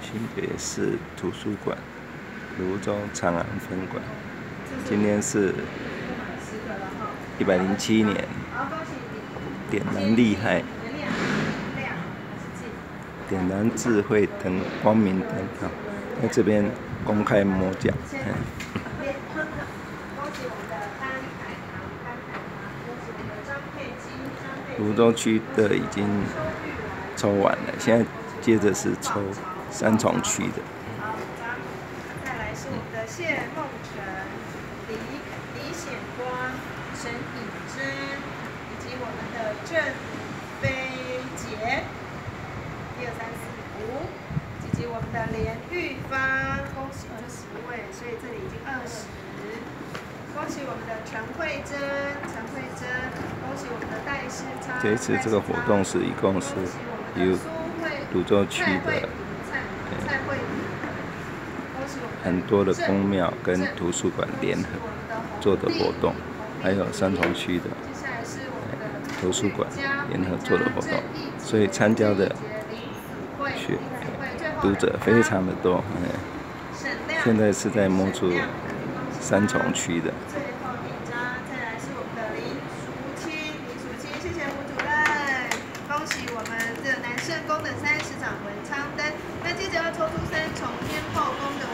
新北市图书馆芦洲长安分馆，今天是107年，点燃厉害，点燃智慧灯、光明灯啊，在这边公开摸奖。芦洲区的已经抽完了，现在接着是抽三重区的。 再来是我们的谢梦辰、李显光、沈以真，以及我们的郑飞杰，1、2、3、4、5，以及我们的连玉芳，恭喜20位，所以这里已经20。恭喜我们的陈慧珍，恭喜我们的戴世昌。 这一次这个活动是一共是由芦洲区的很多的公庙跟图书馆联合做的活动，还有三重区的图书馆联合做的活动，所以参加的读者非常的多。现在是在摸出三重区的。 最后一张，再来是我们的林淑清，谢谢胡主任，恭喜我们这南圣宫的30盏文昌灯。那接着要抽出3重天后宫的